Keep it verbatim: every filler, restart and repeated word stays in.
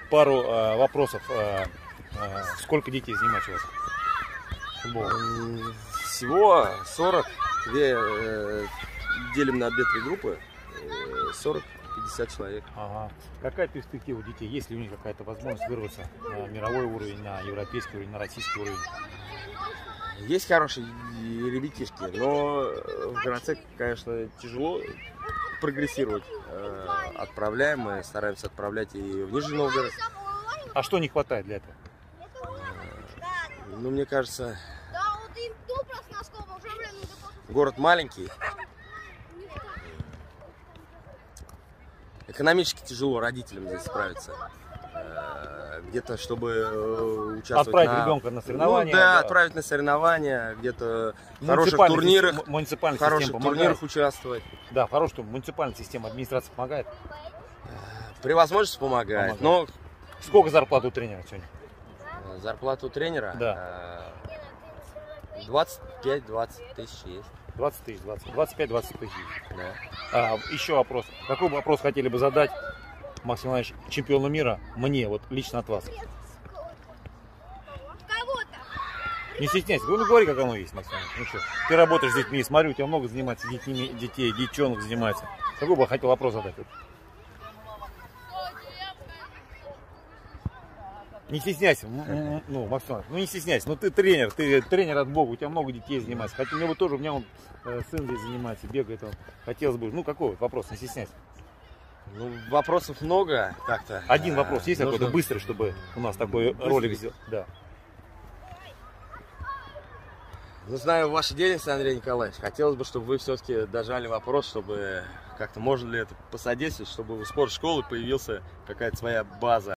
пару э, вопросов. Э, э, сколько детей занимается у вас футболом? Всего сорок. Две, э, делим на две-три группы. Э, сорок-пятьдесят человек. Ага. Какая перспектива у детей? Есть ли у них какая-то возможность вырваться на мировой уровень, на европейский уровень, на российский уровень? Есть хорошие ребятишки, но в городце, конечно, тяжело прогрессировать. Отправляем, мы стараемся отправлять и в Нижний Новгород. А что не хватает для этого? Ну, мне кажется, город маленький. Экономически тяжело родителям здесь справиться. Где-то, чтобы участвовать отправить на... ребенка на соревнования. Ну, да, да, отправить на соревнования, где-то в хороших турнирах, система, в хороших турнирах участвовать. Да, хорошо, что муниципальная система администрации помогает. При возможности помогает. помогает. Но сколько зарплат у тренера сегодня? Зарплата у тренера? Да. двадцать пять — двадцать тысяч есть. двадцать тысяч, двадцать пять — двадцать тысяч. Да. А, еще вопрос. Какой бы вопрос хотели бы задать, Максим Иванович, чемпиону мира, мне, вот лично от вас? Не стесняйся, ну говори, как оно есть, Максим Иванович. Ну что, ты работаешь с детьми, смотрю, у тебя много занимается детьми, детей, девчонок занимается. Какой бы хотел вопрос задать? Не стесняйся, ну, Максим Иванович, ну не стесняйся, ну ты тренер, ты тренер от Бога, у тебя много детей занимается. Хотя у меня вот тоже, у меня он, э, сын здесь занимается, бегает, он, хотелось бы, ну какой вот вопрос, не стесняйся. Ну, вопросов много как-то. Один вопрос есть Нужно... какой-то быстрый, чтобы у нас такой быстрый ролик сделать? Да. Ну, знаю ваши деятельность, Андрей Николаевич. Хотелось бы, чтобы вы все-таки дожали вопрос, чтобы как-то можно ли это посодействовать, чтобы у спортшколы появился какая-то своя база.